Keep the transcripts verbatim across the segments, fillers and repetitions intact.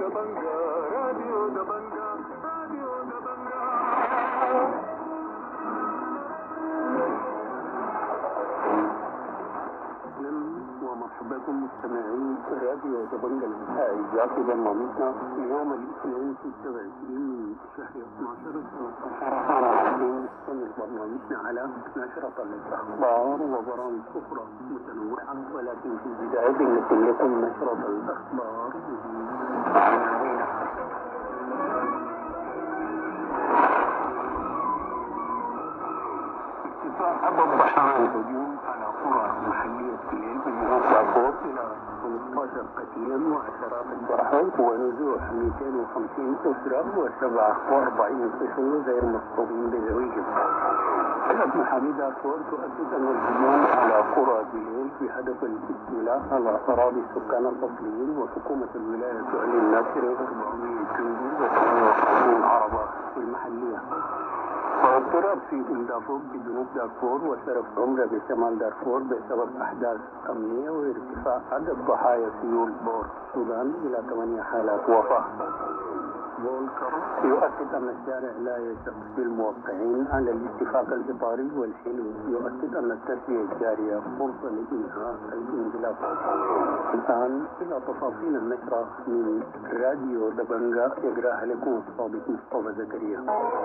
دبنجا راديو دبنجا راديو دبنجا. ومرحبا بكم مستمعين راديو دبنجا الإذاعي في برنامجنا يوم الاثنين ستة وعشرين من شهر اثنا عشر نستمر برنامجنا على نشرة الأخبار وبرامج أخرى متنوعة، ولكن في البداية نقول لكم نشرة الأخبار عناوينها. ارتفاع عدد ضحايا الهجوم على قرى محلية الليل بجنوب دارفور إلى خمسة عشر قتيلا وعشرات الجرحى، ونزوح مئتين وخمسين أسرة وسبعة وأربعين طفل غير مصطوبين بزويهم. حزب محامي دارفور تؤكد أن الهجوم على قرى الليل بهدف الاستيلاء على أراضي السكان الأصليين، وحكومة الولاية تعلن ناشر أربعمئة جندي وثمانية وخمسين عربة في المحلية. واضطراب في أم دارفور بجنوب دارفور وشرف عمرة بشمال دارفور بسبب أحداث أمنية وارتفاع عدد ضحايا سيول بور السودان إلى ثمانية حالات وفاة. فولكر يؤكد أن الشارع لا يثق بالموقعين على الاتفاق الإطاري، والحلو يؤكد أن التسوية الجارية فرصة لإنهاء الانزلاق. الآن إلى تفاصيل النشرة من راديو دبنجا يقرأها لكم الصادق مصطفى زكريا.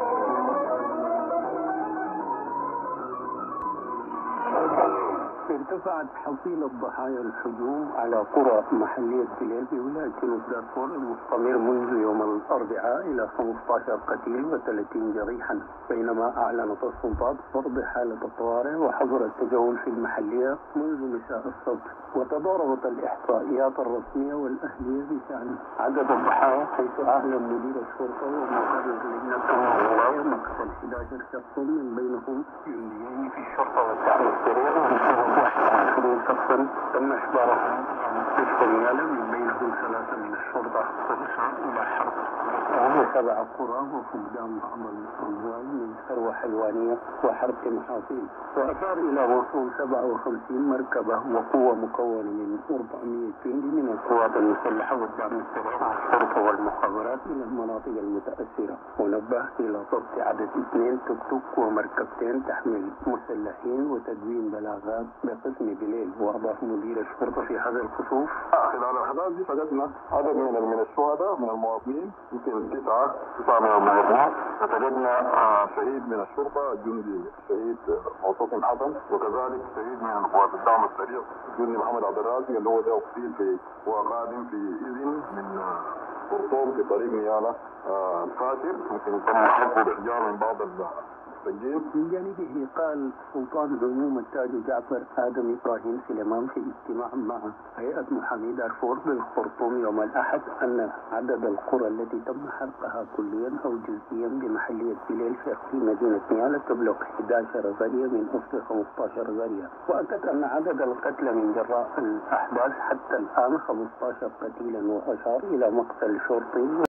ارتفعت حصيلة ضحايا الهجوم على قرى محلية الليل بولاية جنوب دارفور المستمر منذ يوم الأربعاء إلى خمسة عشر قتيل وثلاثين جريحا، بينما أعلنت السلطات فرض حالة الطوارئ وحظر التجول في المحلية منذ مساء السبت. وتضاربت الإحصائيات الرسمية والأهلية بشأن عدد الضحايا، حيث أعلن مدير الشرطة ومقرر لجنة الولاية مقتل أحد عشر شخص من بينهم جنديين في الشرطة والتعريف السريع، واحد وعشرين شخصا تم إحضارهم مستشفى نيالا من بينهم ثلاثة من الشرطة وتسعة إلى حرب وسبع قرى وفقدان بعض الأموال من ثروة حيوانية وحرب محاصيل. وأشار إلى وصول سبعة وخمسين مركبة وقوة مكونة من أربعمئة جندي من القوات المسلحة والدعم السريع والشرطة والمخابرات إلى المناطق المتأثرة، ونبه إلى ضبط عدد اثنين توك توك ومركبتين تحمل مسلحين وتدوين بلاغات بقسم بليل. وأضاف مدير الشرطة في هذا الخصوص: خلال الأحداث دي فقدنا عدد من من الشهداء من المواطنين، يمكن تسعة تسعة من المواطنين، وفقدنا شهيد من الشرطة الجندي شهيد معتصم حسن، وكذلك شهيد من قوات الدعم السريع الجندي محمد عبد الرازق اللي هو ده أقتيل في هو قادم في إذن من خرطوم في طريق نيالا الفاتر، يمكن تم حرقه بإحجار من بعض من جانبه قال سلطان عموم التاج جعفر آدم إبراهيم سليمان في اجتماع مع هيئة محامي دارفور بالخرطوم يوم الأحد أن عدد القرى التي تم حرقها كليا أو جزئيا بمحلية بليل في مدينة نيالا تبلغ أحد عشر قرية من أصل خمسة عشر قرية. وأكد أن عدد القتلى من جراء الأحداث حتى الآن خمسة عشر قتيلا، وأشار إلى مقتل شرطي